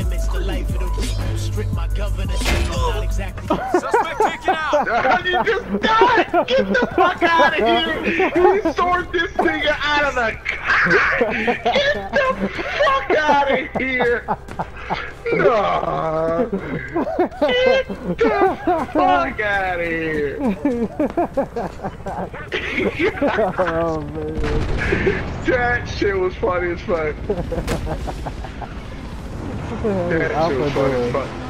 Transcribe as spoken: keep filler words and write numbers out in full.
limits. The life of the people strip my governance. I'm not exactly. Suspect taken out. You just died! Get the fuck out of here! He sorted this nigga out of the car! Get the fuck out of here! No! Get the fuck out of here! Oh man. That shit was funny as fuck. That shit was funny as fuck.